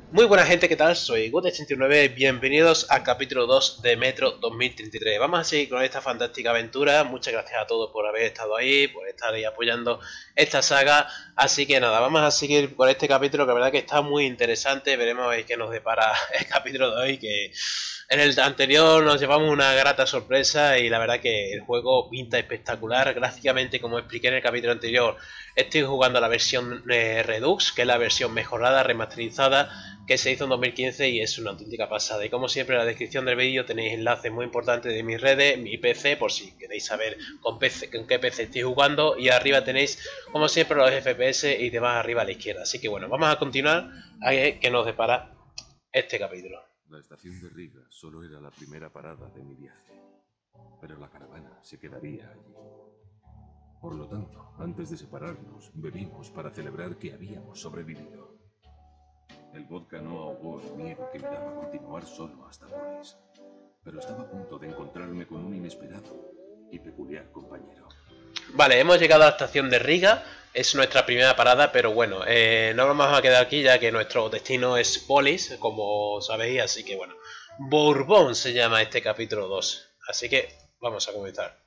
Muy buena gente, ¿qué tal? Soy Gut89, bienvenidos al capítulo 2 de Metro 2033. Vamos a seguir con esta fantástica aventura. Muchas gracias a todos por haber estado ahí, por estar ahí apoyando esta saga. Así que nada, vamos a seguir con este capítulo que la verdad que está muy interesante. Veremos a ver qué nos depara el capítulo de hoy, que en el anterior nos llevamos una grata sorpresa y la verdad que el juego pinta espectacular. Gráficamente, como expliqué en el capítulo anterior, estoy jugando la versión Redux, que es la versión mejorada, remasterizada, que se hizo en 2015 y es una auténtica pasada. Y como siempre en la descripción del vídeo tenéis enlaces muy importantes de mis redes, mi PC, por si queréis saber con qué PC estoy jugando, y arriba tenéis como siempre los FPS y demás arriba a la izquierda. Así que bueno, vamos a continuar a ver qué nos depara este capítulo. La estación de Riga solo era la primera parada de mi viaje, pero la caravana se quedaría allí. Por lo tanto, antes de separarnos, bebimos para celebrar que habíamos sobrevivido. El vodka no ahogó el miedo que me daba continuar solo hasta Polis, pero estaba a punto de encontrarme con un inesperado y peculiar compañero. Vale, hemos llegado a la estación de Riga, es nuestra primera parada, pero bueno, no nos vamos a quedar aquí ya que nuestro destino es Polis, como sabéis, así que bueno, Bourbon se llama este capítulo 2, así que vamos a comenzar.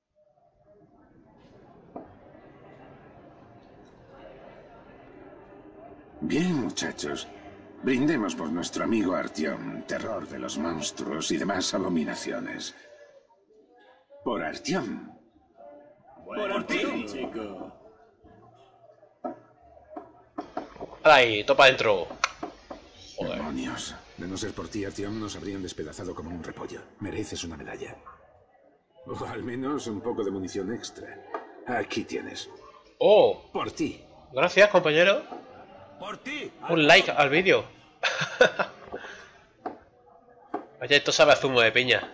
Bien, muchachos. Brindemos por nuestro amigo Artyom, terror de los monstruos y demás abominaciones. Por Artyom. Por ti, chico. Ahí, topa adentro. Joder. Demonios. De no ser por ti, Artyom, nos habrían despedazado como un repollo. Mereces una medalla. O al menos un poco de munición extra. Aquí tienes. Oh, Por ti. gracias compañero. Por ti. Un like al vídeo. Oye, esto sabe a zumo de piña.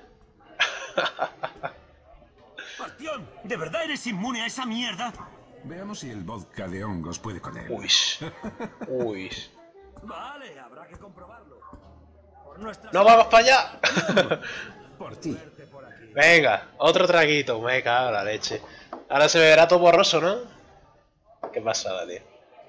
Bastión, ¿de verdad eres inmune a esa mierda? Veamos si el vodka de hongos puede con él. Uy. Uy. Vale, habrá que comprobarlo. Por nuestra ¡No vamos para allá! Por ti. por aquí. Venga, otro traguito. Me cago en la leche. Ahora se beberá todo borroso, ¿no? Qué pasada, tío.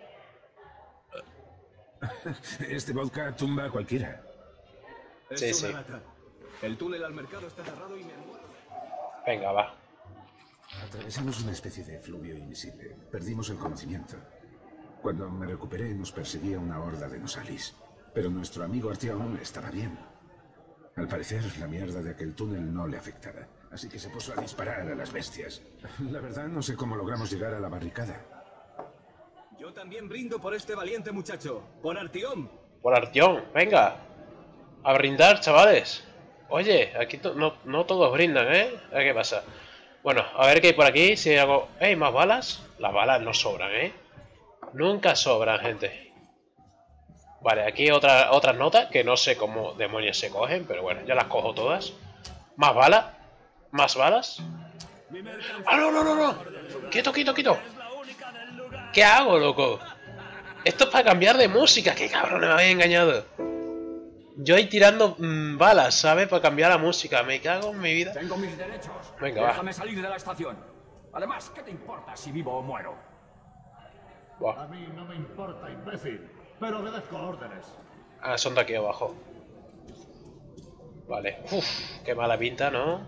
Este vodka tumba a cualquiera. Sí, sí. El túnel al mercado está cerrado y me muero. Venga, va. Atravesamos una especie de fluvio invisible. Perdimos el conocimiento. Cuando me recuperé nos perseguía una horda de Nosalis. Pero nuestro amigo Artyom estaba bien. Al parecer la mierda de aquel túnel no le afectaba. Así que se puso a disparar a las bestias. La verdad no sé cómo logramos llegar a la barricada. Yo también brindo por este valiente muchacho, por Artyom. Por Artyom, venga. A brindar, chavales. Oye, aquí no todos brindan, ¿eh? A ver qué pasa. Bueno, a ver qué hay por aquí. Si hago... ¡Ey, más balas! Las balas no sobran, ¿eh? Nunca sobran, gente. Vale, aquí otras notas que no sé cómo demonios se cogen, pero bueno, ya las cojo todas. ¿Más balas? ¿Más balas? ¡Ah, no, no, no, no! ¡Quieto, quieto, quieto! ¿Qué hago, loco? Esto es para cambiar de música. ¡Qué cabrón, me habéis engañado! Yo ahí tirando balas, ¿sabes? Para cambiar la música. Me cago en mi vida. Tengo mis derechos. Venga, va. Déjame salir de la estación. Además, ¿qué te importa si vivo o muero? Buah. A mí no me importa, imbécil, pero obedezco órdenes. Ah, son de aquí abajo. Vale. Uf, qué mala pinta, ¿no?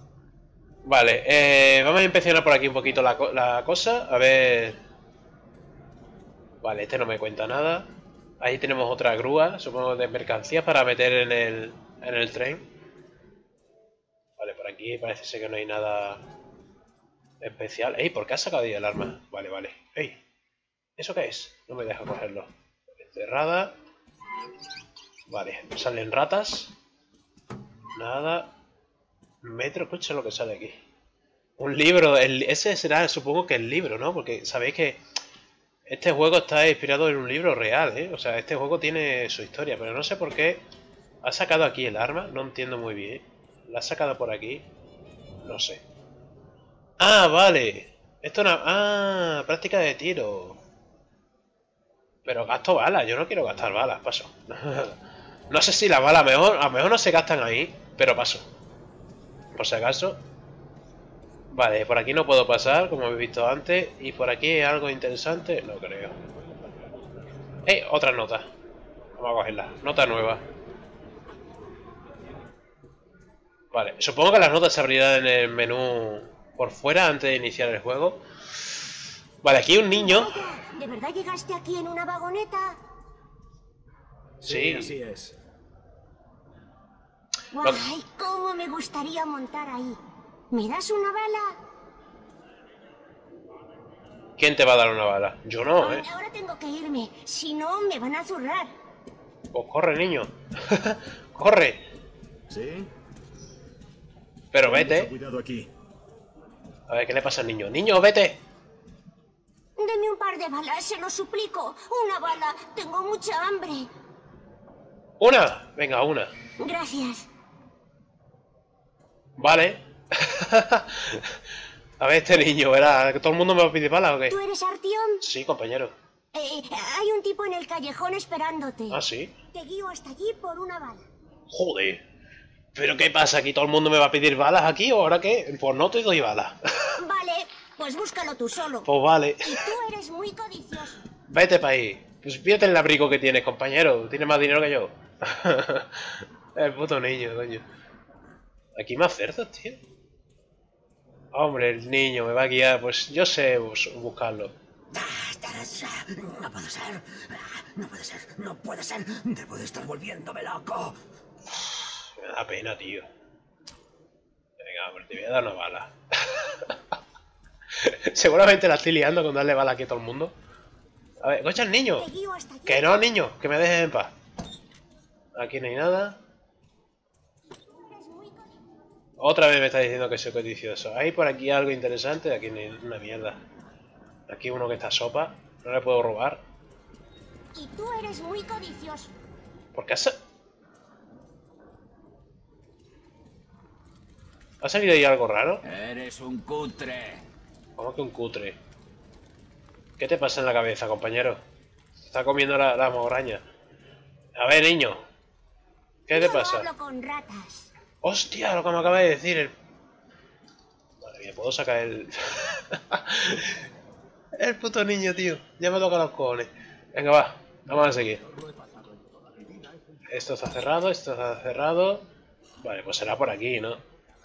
Vale, vamos a inspeccionar por aquí un poquito la cosa. A ver... Vale, este no me cuenta nada. Ahí tenemos otra grúa, supongo de mercancías para meter en el tren. Vale, por aquí parece ser que no hay nada especial. ¡Ey! ¿Por qué has sacado ahí el arma? Vale, vale. ¡Ey! ¿Eso qué es? No me deja cogerlo. Cerrada. Vale, salen ratas. Nada. Metro, escucha lo que sale aquí. Un libro. Ese será, supongo que el libro, ¿no? Porque sabéis que este juego está inspirado en un libro real, ¿eh? O sea, este juego tiene su historia, pero no sé por qué ha sacado aquí el arma. No entiendo muy bien. La ha sacado por aquí. No sé. ¡Ah, vale! Esto es una... ¡Ah! Práctica de tiro. Pero gasto balas. Yo no quiero gastar balas. Paso. No sé si las balas a lo mejor no se gastan ahí, pero paso. Por si acaso. Vale, por aquí no puedo pasar, como habéis visto antes. Y por aquí hay algo interesante, no creo. Otra nota. Vamos a cogerla. Nota nueva. Vale, supongo que las notas se abrirán en el menú por fuera antes de iniciar el juego. Vale, aquí hay un niño. ¿De verdad llegaste aquí en una vagoneta? Sí, así es. ¡Guay! ¿Cómo me gustaría montar ahí? ¿Me das una bala? ¿Quién te va a dar una bala? Yo no, ¿eh? Ahora tengo que irme, si no me van a zurrar. Pues corre, niño. Corre. ¿Sí? Pero vete. Cuidado aquí. A ver, ¿qué le pasa al niño? ¡Niño, vete! Deme un par de balas, se lo suplico. Una bala, tengo mucha hambre. ¡Una! Venga, una. Gracias. Vale. A ver, este niño, ¿verdad? ¿Que todo el mundo me va a pedir balas o qué? ¿Tú eres Artyom? Sí, compañero. Hay un tipo en el callejón esperándote. ¿Ah, sí? Te guío hasta allí por una bala. Joder. ¿Pero qué pasa? ¿Aquí todo el mundo me va a pedir balas aquí o ahora qué? Pues no te doy balas. Vale, pues búscalo tú solo. Pues vale. Y tú eres muy codicioso. Vete para ahí. Pues fíjate el abrigo que tienes, compañero. Tienes más dinero que yo. El puto niño, coño. Aquí más cerdos, tío. Hombre, el niño me va a guiar. Pues yo sé buscarlo. No puede ser. No puede ser. No puede ser. Debo de estar volviéndome loco. Me da pena, tío. Venga, hombre, te voy a dar una bala. Seguramente la estoy liando con darle bala aquí a todo el mundo. A ver, escucha el niño. Te guío hasta allí. Que no, niño, que me dejes en paz. Aquí no hay nada. Otra vez me está diciendo que soy codicioso. Hay por aquí algo interesante. Aquí no hay una mierda. Aquí uno que está sopa. No le puedo robar. Y tú eres muy codicioso. ¿Por qué ha salido ahí algo raro? Eres un cutre. ¿Cómo que un cutre? ¿Qué te pasa en la cabeza, compañero? Se está comiendo la mograña. A ver, niño. ¿Qué te Yo pasa? no hablo con ratas. ¡Hostia! Lo que me acaba de decir el... Madre mía, puedo sacar el... el puto niño, tío. Ya me toca los cojones. Venga, va. Vamos a seguir. Esto está cerrado, esto está cerrado. Vale, pues será por aquí, ¿no?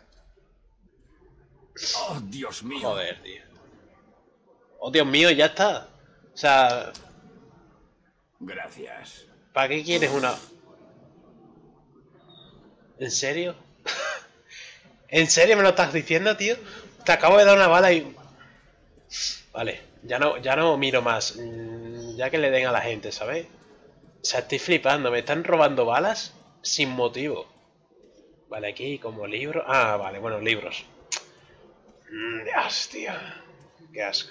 Oh, Dios mío. Joder, tío. Oh, Dios mío, ya está. O sea, Gracias. ¿para qué quieres una...? ¿En serio? ¿En serio me lo estás diciendo, tío? Te acabo de dar una bala y... Vale, ya no miro más. Ya que le den a la gente, ¿sabes? O sea, estoy flipando. Me están robando balas sin motivo. Vale, aquí como libros... Ah, vale, bueno, libros. Dios, tío. Qué asco.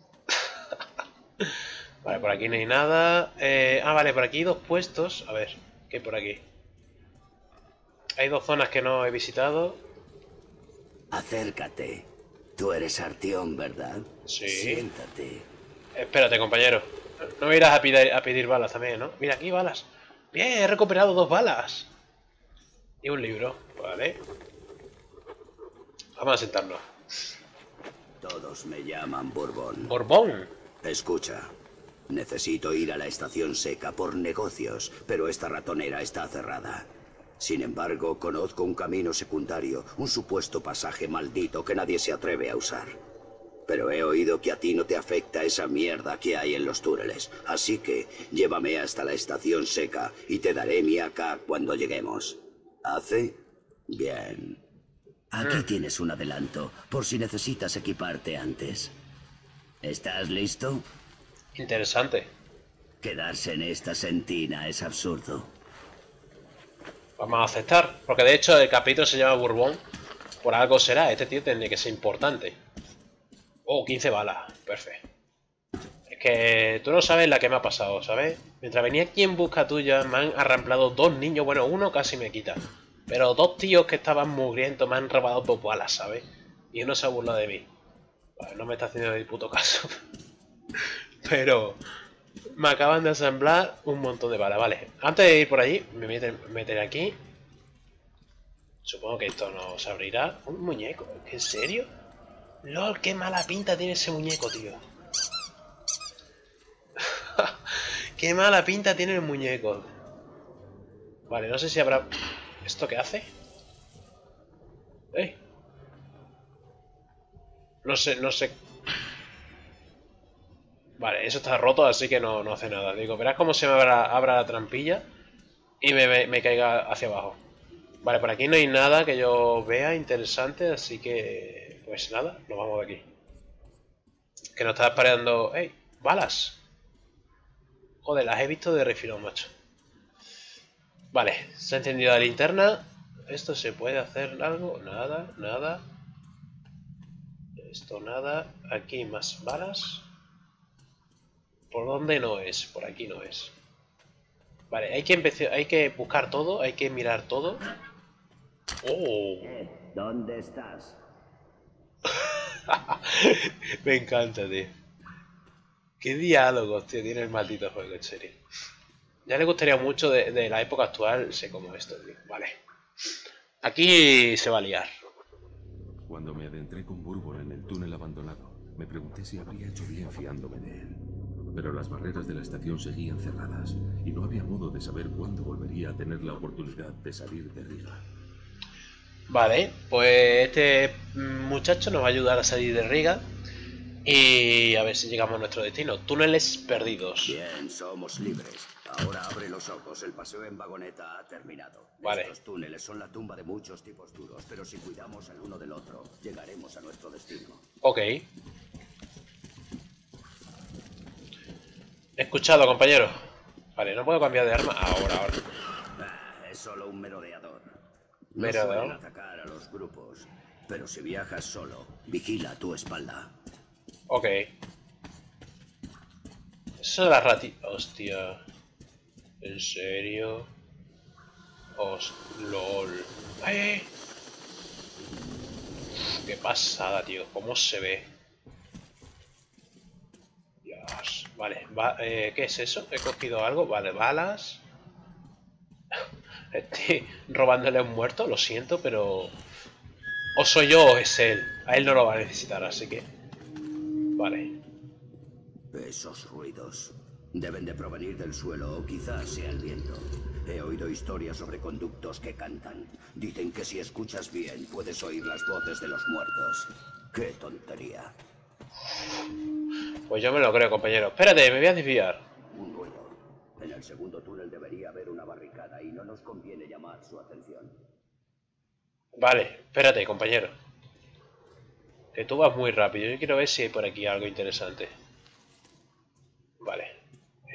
Vale, por aquí no hay nada. Vale, por aquí hay dos puestos. A ver, ¿qué hay por aquí? Hay dos zonas que no he visitado. Acércate. Tú eres Artyom, ¿verdad? Sí. Siéntate. Espérate, compañero. No me irás a pedir balas también, ¿no? Mira, aquí balas. Bien, he recuperado 2 balas. Y un libro. Vale. Vamos a sentarnos. Todos me llaman Bourbon. Borbón. Escucha. Necesito ir a la estación seca por negocios, pero esta ratonera está cerrada. Sin embargo, conozco un camino secundario, un supuesto pasaje maldito que nadie se atreve a usar. Pero he oído que a ti no te afecta esa mierda que hay en los túneles. Así que llévame hasta la estación seca y te daré mi AK cuando lleguemos. ¿Hace? Bien. Aquí tienes un adelanto, por si necesitas equiparte antes. ¿Estás listo? Interesante. Quedarse en esta sentina es absurdo. Vamos a aceptar. Porque de hecho el capítulo se llama Bourbon. Por algo será. Este tío tendría que ser importante. Oh, 15 balas. Perfecto. Es que tú no sabes la que me ha pasado, ¿sabes? Mientras venía aquí en busca tuya, me han arramplado 2 niños. Bueno, uno casi me quita. Pero 2 tíos que estaban mugrientos me han robado 2 balas, ¿sabes? Y uno se ha burlado de mí. Bueno, no me está haciendo ni puto caso. Pero me acaban de asamblar un montón de balas. Vale, antes de ir por allí, me meteré aquí. Supongo que esto no se abrirá. ¿Un muñeco? ¿En serio? LOL, qué mala pinta tiene ese muñeco, tío. Qué mala pinta tiene el muñeco. Vale, no sé si habrá... ¿Esto qué hace? ¡Ey! No sé, no sé... Vale, eso está roto, así que no hace nada. Digo, verás cómo se me abra la trampilla y me caiga hacia abajo. Vale, por aquí no hay nada que yo vea interesante, así que... Pues nada, nos vamos de aquí. Que nos está esperando... ¡Ey! ¡Balas! Joder, las he visto de refilón, macho. Vale, se ha encendido la linterna. ¿Esto se puede hacer algo? Nada, nada. Esto nada. Aquí más balas. ¿Por dónde no es? Por aquí no es. Vale, hay que buscar todo, hay que mirar todo. ¡Oh! ¿Dónde estás? Me encanta, tío. Qué diálogos, tío, tiene el maldito juego, en serio. Ya le gustaría mucho de la época actual, sé como esto, tío. Vale. Aquí se va a liar. Cuando me adentré con Bourbon en el túnel abandonado, me pregunté si habría hecho bien fiándome de él. Pero las barreras de la estación seguían cerradas y no había modo de saber cuándo volvería a tener la oportunidad de salir de Riga. Vale, pues este muchacho nos va a ayudar a salir de Riga y a ver si llegamos a nuestro destino. Túneles perdidos. Bien, somos libres. Ahora abre los ojos, el paseo en vagoneta ha terminado. Vale. Estos túneles son la tumba de muchos tipos duros, pero si cuidamos el uno del otro, llegaremos a nuestro destino. Ok. Escuchado, compañero. Vale, no puedo cambiar de arma. Ahora. Es solo un merodeador. No Merodeador. suelen atacar a los grupos, pero si viajas solo, vigila a tu espalda. Ok. Eso es la ratita. Hostia. ¿En serio? LOL. ¡Ay! Qué pasada, tío. ¿Cómo se ve? Dios. Vale. ¿Qué es eso? ¿He cogido algo? Vale, balas. Estoy robándole a un muerto, lo siento, pero... O soy yo o es él. A él no lo va a necesitar, así que... Vale. Esos ruidos deben de provenir del suelo o quizás sea el viento. He oído historias sobre conductos que cantan. Dicen que si escuchas bien puedes oír las voces de los muertos. ¡Qué tontería! Pues yo me lo creo, compañero. Espérate, me voy a desviar. Un ruido. En el segundo túnel debería haber una barricada y no nos conviene llamar su atención. Vale, espérate, compañero. Que tú vas muy rápido. Yo quiero ver si hay por aquí algo interesante. Vale.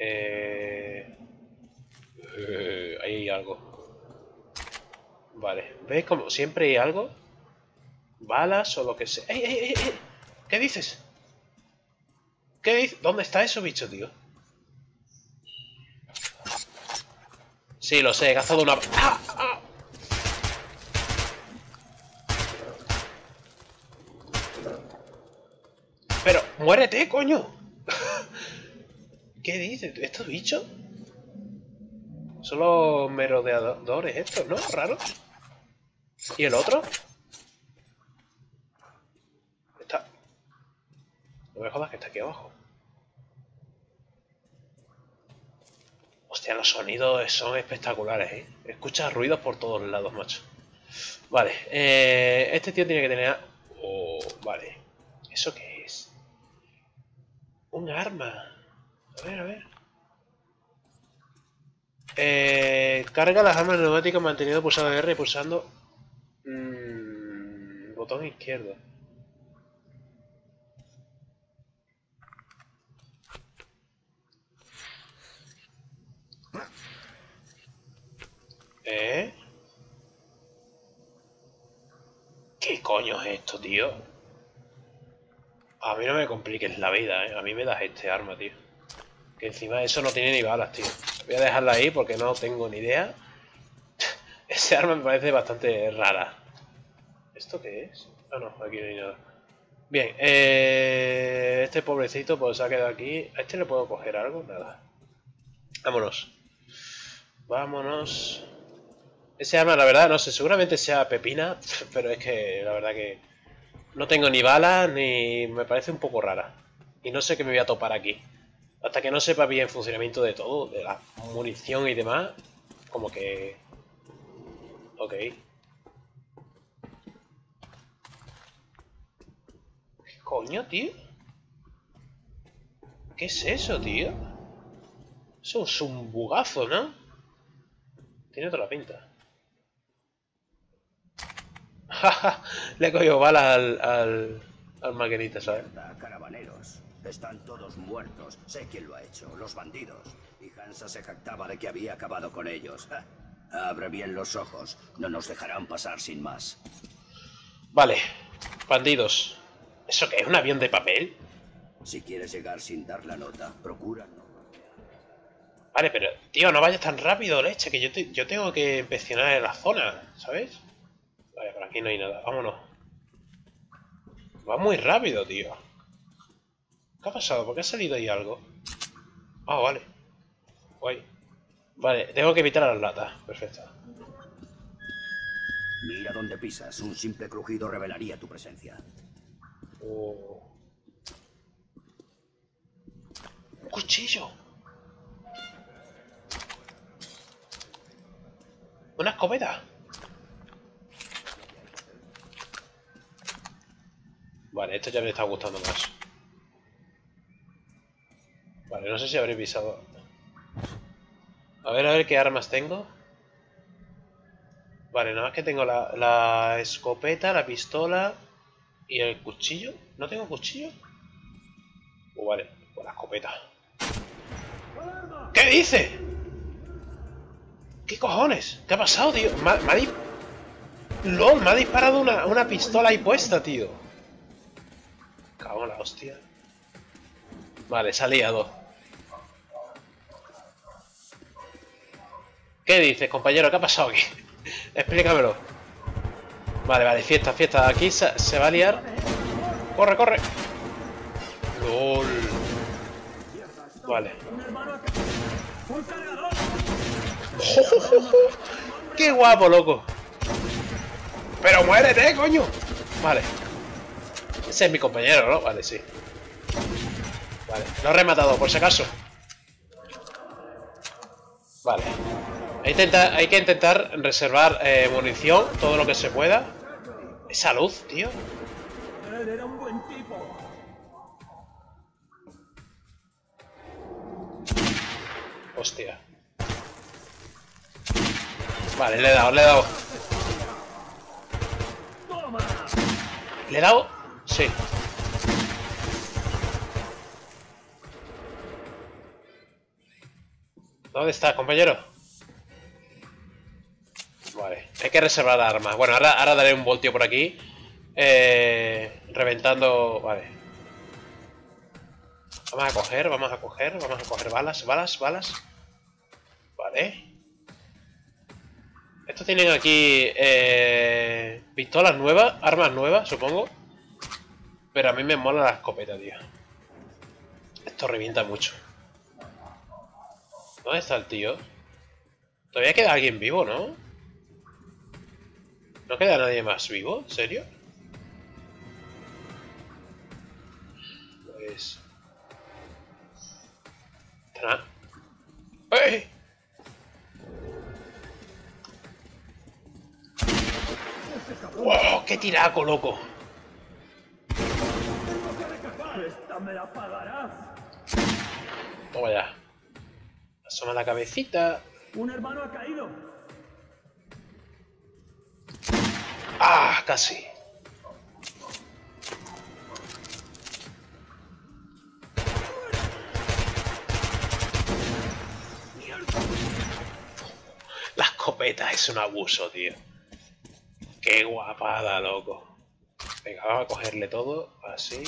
Ahí hay algo. Vale. ¿Ves como siempre hay algo? Balas o lo que sea. ¡Ey, ey, ey, ey! ¿Qué dices? ¿Qué dices? ¿Dónde está eso, bicho, tío? Sí, lo sé, he gastado una... ¡Ah! ¡Ah! Pero, muérete, coño. ¿Qué dices? ¿Estos bichos? Son los merodeadores estos, ¿no? Raros. ¿Y el otro? Está... No me jodas que está aquí abajo. Hostia, los sonidos son espectaculares, ¿eh? Escuchas ruidos por todos lados, macho. Vale, este tío tiene que tener... Oh, vale. ¿Eso qué es? Un arma. A ver, a ver. Carga las armas neumáticas manteniendo pulsado R y pulsando... botón izquierdo. ¿Qué coño es esto, tío? A mí no me compliques la vida, ¿eh? A mí me das este arma, tío. Que encima de eso no tiene ni balas, tío. Voy a dejarla ahí porque no tengo ni idea. Ese arma me parece bastante rara. ¿Esto qué es? Ah, no, aquí no hay nada. Bien, este pobrecito pues se ha quedado aquí. ¿A este le puedo coger algo? Nada. Vámonos. Vámonos. Ese arma, la verdad, no sé, seguramente sea pepina, pero es que la verdad que no tengo ni balas ni... me parece un poco rara. Y no sé qué me voy a topar aquí. Hasta que no sepa bien el funcionamiento de todo, de la munición y demás, Como que... Ok. ¿Qué coño, tío? ¿Qué es eso, tío? Eso es un bugazo, ¿no? Tiene toda la pinta. Jaja, le he cogido balas al maquinita, ¿sabes? Caravaneros. Están todos muertos. Sé quién lo ha hecho. Los bandidos. Y Hansa se jactaba de que había acabado con ellos. Abre bien los ojos. No nos dejarán pasar sin más. Vale. Bandidos. ¿Eso qué es? ¿Un avión de papel? Si quieres llegar sin dar la nota, procura no. Vale, pero, tío, no vayas tan rápido, leche, que yo tengo que inspeccionar la zona, ¿sabes? Vale, por aquí no hay nada. Vámonos. Va muy rápido, tío. ¿Qué ha pasado? ¿Por qué ha salido ahí algo? Ah, vale. Guay. Vale, tengo que evitar las latas. Perfecto. Mira dónde pisas. Un simple crujido revelaría tu presencia. Un cuchillo. Una escopeta. Vale, esto ya me está gustando más. Vale, no sé si habré pisado. A ver qué armas tengo. Vale, nada más que tengo la escopeta, la pistola y el cuchillo. ¿No tengo cuchillo? Vale, pues la escopeta. ¿Qué dice? ¿Qué cojones? ¿Qué ha pasado, tío? ¡Lol! Me ha disparado una pistola ahí puesta, tío. Cago en la hostia. Vale, se ha liado. ¿Qué dices, compañero? ¿Qué ha pasado aquí? Explícamelo. Vale, fiesta. Aquí se va a liar. ¡Corre, corre! ¡Lol! Vale. ¡Qué guapo, loco! ¡Pero muérete, coño! Vale. Ese es mi compañero, ¿no? Vale, sí. Vale, lo he rematado, por si acaso. Vale. Hay que intentar reservar munición, todo lo que se pueda. Esa luz, tío. Él era un buen tipo. Hostia. Vale, le he dado. ¿Le he dado? Sí. ¿Dónde está, compañero? Vale, hay que reservar armas. Bueno, ahora daré un voltio por aquí. Reventando... Vale. Vamos a coger balas. Vale. Estos tienen aquí pistolas nuevas, armas nuevas, supongo. Pero a mí me mola la escopeta, tío. Esto revienta mucho. ¿Dónde está el tío? Todavía queda alguien vivo, ¿no? ¿No queda nadie más vivo? ¿En serio? Pues... ¡Ey! ¡Wow! ¡Qué tiraco, loco! Esta me la pagarás. Toma ya. Asoma la cabecita. Un hermano ha caído. ¡Ah! Casi. La escopeta es un abuso, tío. Qué guapada, loco. Venga, vamos a cogerle todo. Así.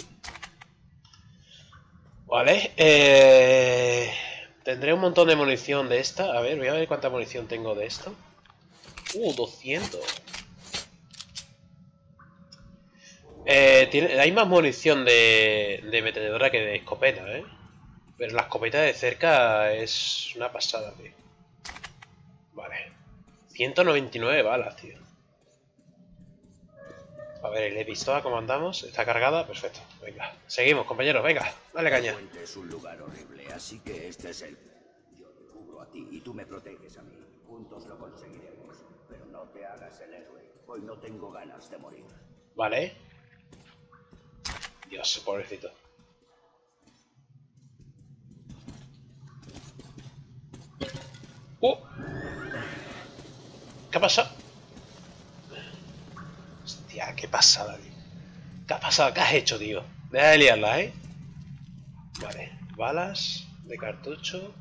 Vale. Tendré un montón de munición de esta. A ver, voy a ver cuánta munición tengo de esto. 200. Hay más munición de metralladora que de escopeta, ¿eh? Pero la escopeta de cerca es una pasada, tío. Vale. 199 balas, tío. A ver, ¿la pistola cómo andamos? ¿Está cargada? Perfecto. Venga, seguimos, compañeros. Venga, dale caña. El puente es un lugar horrible, así que este es el... Yo te cubro a ti y tú me proteges a mí. Juntos lo conseguiremos. Pero no te hagas el héroe. Hoy no tengo ganas de morir. Vale. Dios, pobrecito. ¿Qué ha pasado? Hostia, qué pasada, tío. ¿Qué ha pasado? ¿Qué has hecho, tío? Deja de liarla, ¿eh? Vale, balas de cartucho.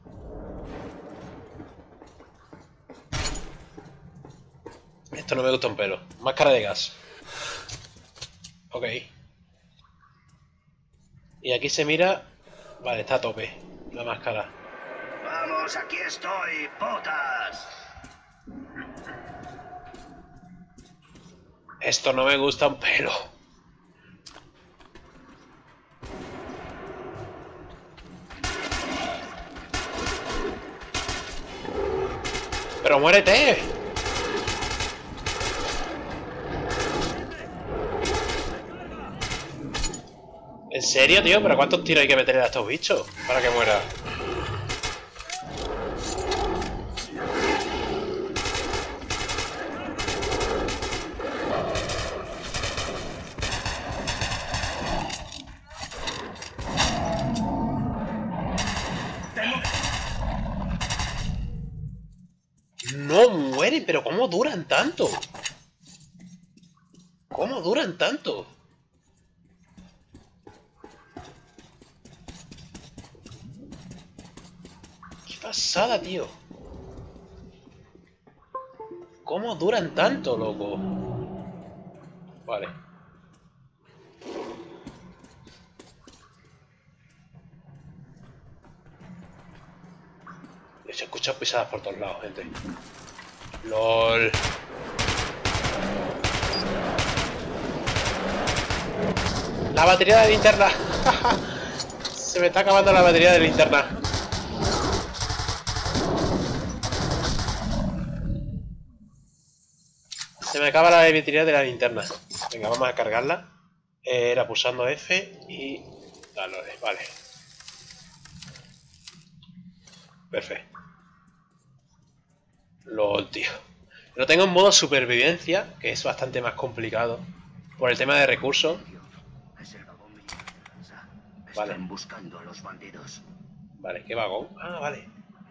Esto no me gusta un pelo. Máscara de gas. Ok. Y aquí se mira... Vale, está a tope la máscara. ¡Vamos, aquí estoy, potas! Esto no me gusta un pelo. ¡Pero muérete! ¿En serio, tío? ¿Pero cuántos tiros hay que meterle a estos bichos para que muera? No mueren, pero ¿cómo duran tanto? ¿Cómo duran tanto? ¡Qué pasada, tío! ¿Cómo duran tanto, loco? Vale. Se escuchan pisadas por todos lados, gente. ¡Lol! ¡La batería de linterna! Se me está acabando la batería de linterna. Se me acaba la batería de la linterna. Venga, vamos a cargarla. Era pulsando F y... Dale, vale. Perfecto. LOL, tío. Lo tengo en modo supervivencia, que es bastante más complicado. Por el tema de recursos. Vale. Están buscando a los bandidos. Vale, ¿qué vagón? Ah, vale.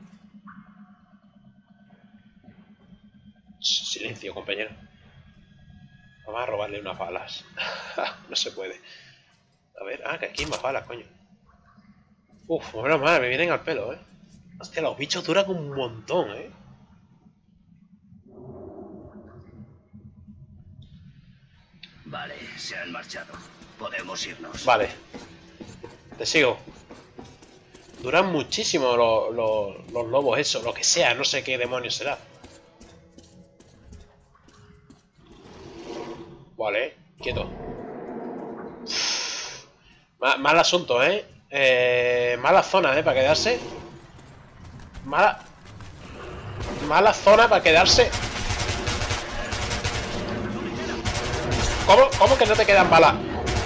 Silencio, compañero. Vamos a robarle unas balas. No se puede. A ver, que aquí hay más balas, coño. Uf, menos mal, me vienen al pelo, Hostia, los bichos duran un montón, Vale, se han marchado. Podemos irnos. Vale. Te sigo. Duran muchísimo los lobos, eso, lo que sea, no sé qué demonios será. Vale, quieto. Mal asunto, mala zona, para quedarse. Mala zona para quedarse. ¿Cómo que no te quedan balas?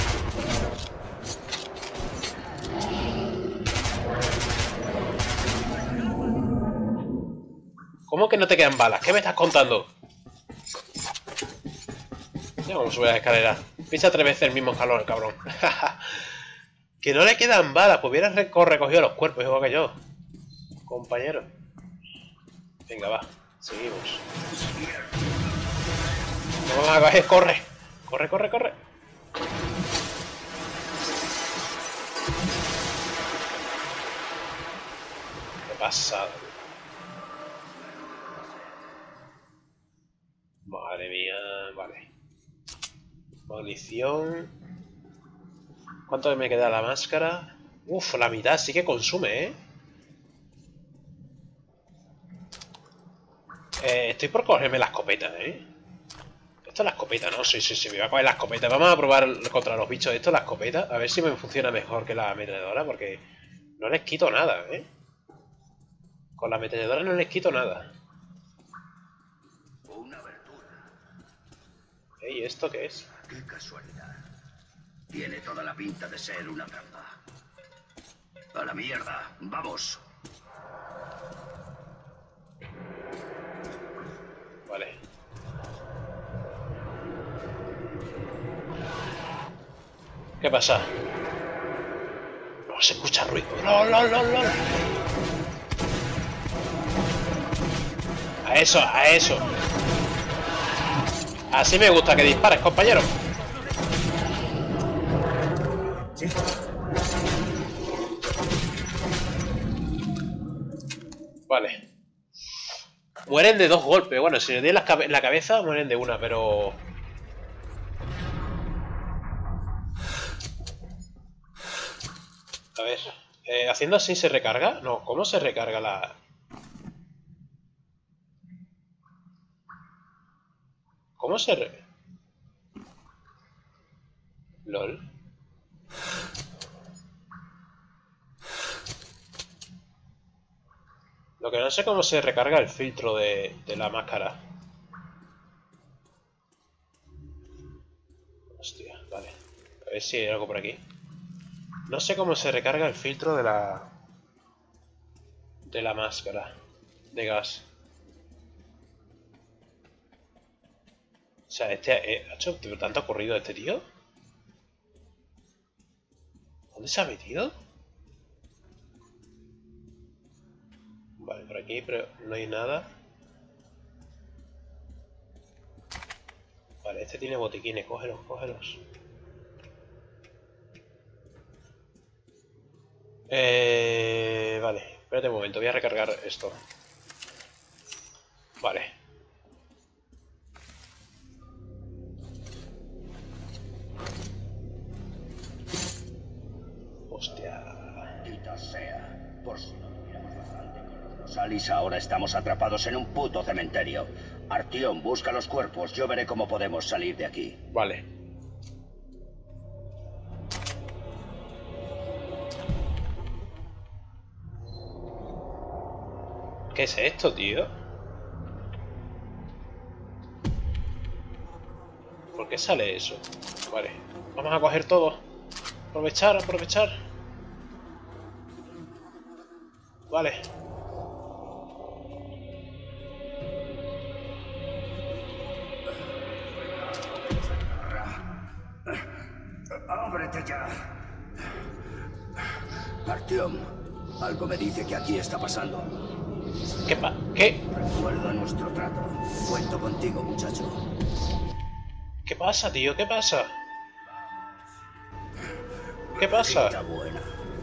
¿Cómo que no te quedan balas? ¿Qué me estás contando? Ya vamos a subir a la escalera. Pisa 3 veces el mismo escalón, el cabrón. Que no le quedan balas. Pues hubieras recogido los cuerpos, igual que yo. Compañero. Venga, va. Seguimos. No vamos a coger. Corre. Corre, corre, corre. Qué pasada. Madre mía. Vale. Munición. ¿Cuánto me queda la máscara? Uf, la mitad sí que consume, estoy por cogerme la escopeta, Esto es la escopeta, ¿no? Sí, me voy a coger la escopeta. Vamos a probar contra los bichos esto, la escopeta. A ver si me funciona mejor que la ametralladora, porque no les quito nada, Con la ametralladora no les quito nada. Una abertura. Ey, ¿esto qué es? Qué casualidad. Tiene toda la pinta de ser una trampa. A la mierda, vamos. ¿Qué pasa? No se escucha ruido. ¡Lol, lol, lol, lol! A eso, a eso. Así me gusta que dispares, compañero. ¿Sí? Vale. Mueren de 2 golpes. Bueno, si le di en la cabeza, mueren de una, pero... A ver. ¿Haciendo así se recarga? No, ¿cómo se recarga la...? ¿Cómo se LOL. Lo que no sé cómo se recarga el filtro de la máscara. Hostia, vale. A ver si hay algo por aquí. No sé cómo se recarga el filtro de la máscara de gas. O sea, ha hecho tanto corrido este tío. ¿Dónde se ha metido? Vale, por aquí, pero no hay nada. Vale, este tiene botiquines, cógelos, cógelos. Vale, espérate un momento, voy a recargar esto. Vale. Hostia. Maldita sea. Por si no tuviéramos bastante con los Nosalis, ahora estamos atrapados en un puto cementerio. Artyom, busca los cuerpos. Yo veré cómo podemos salir de aquí. Vale. ¿Qué es esto, tío? ¿Por qué sale eso? Vale. Vamos a coger todo. Aprovechar, aprovechar. Vale. ¡Ábrete ya! Artyom, algo me dice que aquí está pasando. ¿Qué? Recuerda nuestro trato. Cuento contigo, muchacho. ¿Qué pasa, tío? ¿Qué pasa? ¿Qué pasa? Está buena.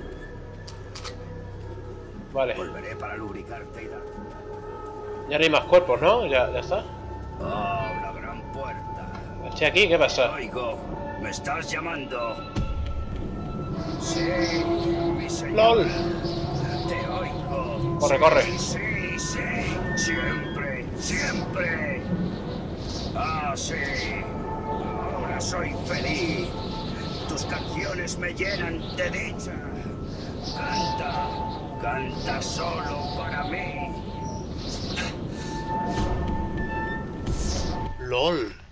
Vale. Volveré para lubricarte y dar. Ya no hay más cuerpos, ¿no? Ya está. ¡Oh, la gran puerta! Estoy aquí, ¿qué pasa? Oigo, ¿me estás llamando? Sí, mi señor. ¡Lol! Te oigo. Corre, corre. Sí, sí, siempre, siempre. Ah, sí. Ahora soy feliz. Tus canciones me llenan de dicha. Canta, canta solo para mí. ¡Lol!